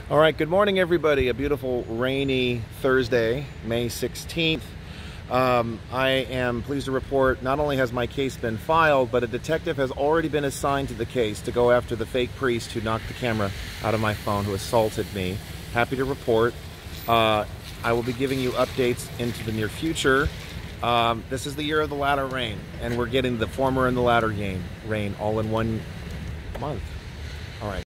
All right, good morning, everybody. A beautiful rainy Thursday, May 16th. I am pleased to report not only has my case been filed, but a detective has already been assigned to the case to go after the fake priest who knocked the camera out of my phone, who assaulted me. Happy to report. I will be giving you updates into the near future. This is the year of the latter rain, and we're getting the former and the latter rain all in one month. All right.